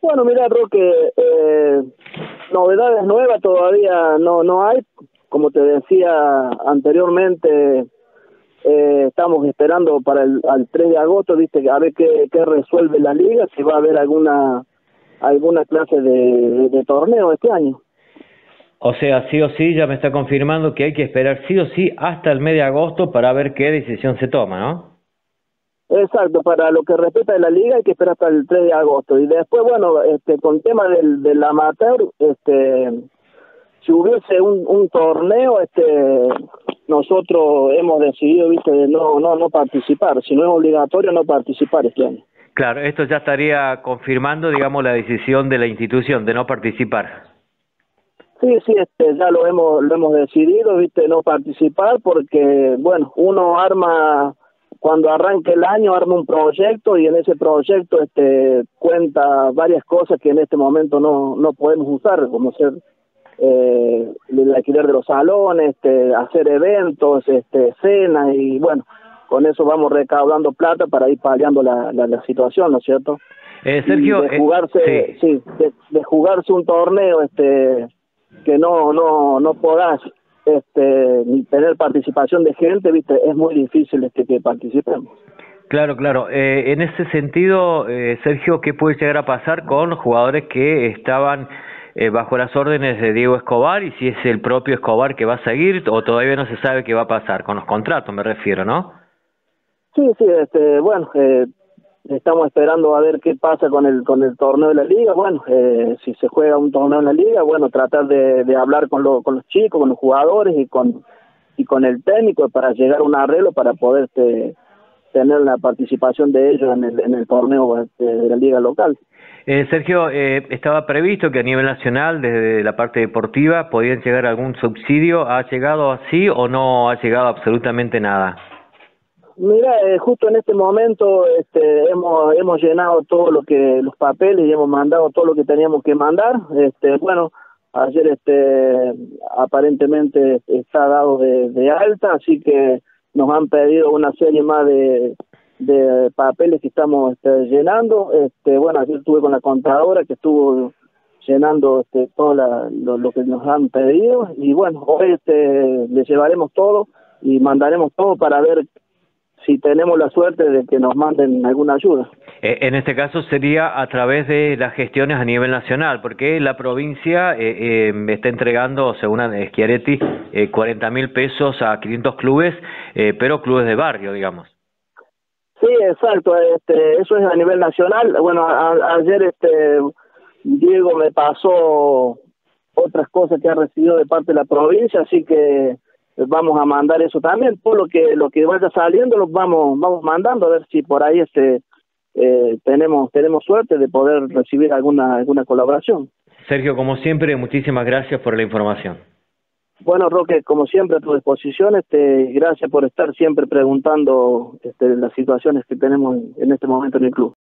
Bueno, mira, Roque, novedades nuevas todavía no hay. Como te decía anteriormente, estamos esperando para el 3 de agosto, viste, a ver qué resuelve la liga, si va a haber alguna clase de torneo este año. O sea, sí o sí ya me está confirmando que hay que esperar sí o sí hasta el mes de agosto para ver qué decisión se toma, ¿no? Exacto, para lo que respecta de la liga hay que esperar hasta el 3 de agosto. Y después, bueno, con tema del amateur, si hubiese un torneo, nosotros hemos decidido, viste, no participar. Si no es obligatorio, no participar este año. Claro, esto ya estaría confirmando, digamos, la decisión de la institución de no participar. Sí, ya lo hemos decidido, viste, no participar porque, bueno, uno arma, cuando arranca el año, arma un proyecto y en ese proyecto cuenta varias cosas que en este momento no podemos usar, como ser el alquiler de los salones, hacer eventos, cenas y bueno, con eso vamos recaudando plata para ir paliando la situación, ¿no es cierto? Sergio, Y de jugarse, sí. de jugarse un torneo, que no podás ni tener participación de gente, viste, es muy difícil que participemos. Claro, claro. En ese sentido, Sergio, ¿qué puede llegar a pasar con los jugadores que estaban bajo las órdenes de Diego Escobar y si es el propio Escobar que va a seguir o todavía no se sabe qué va a pasar con los contratos, me refiero, ¿no? Sí, bueno, estamos esperando a ver qué pasa con el torneo de la liga. Bueno, si se juega un torneo en la liga, bueno, tratar de hablar con los chicos, con los jugadores y con el técnico para llegar a un arreglo para poder tener la participación de ellos en el torneo de la liga local. Sergio, estaba previsto que a nivel nacional, desde la parte deportiva, podían llegar algún subsidio. ¿Ha llegado así o no ha llegado absolutamente nada? Mira, justo en este momento hemos llenado todo los papeles y hemos mandado todo lo que teníamos que mandar. Bueno, ayer aparentemente está dado de alta, así que nos han pedido una serie más de papeles que estamos llenando. Bueno, ayer estuve con la contadora que estuvo llenando todo lo que nos han pedido y bueno, hoy le llevaremos todo y mandaremos todo para ver si tenemos la suerte de que nos manden alguna ayuda. En este caso sería a través de las gestiones a nivel nacional, porque la provincia está entregando, según Schiaretti, 40.000 pesos a 500 clubes, pero clubes de barrio, digamos. Sí, exacto, eso es a nivel nacional. Bueno, ayer Diego me pasó otras cosas que ha recibido de parte de la provincia, así que vamos a mandar eso también. Todo lo que vaya saliendo lo vamos mandando a ver si por ahí tenemos suerte de poder recibir alguna colaboración. Sergio, como siempre, muchísimas gracias por la información. Bueno, Roque, como siempre a tu disposición, gracias por estar siempre preguntando las situaciones que tenemos en este momento en el club.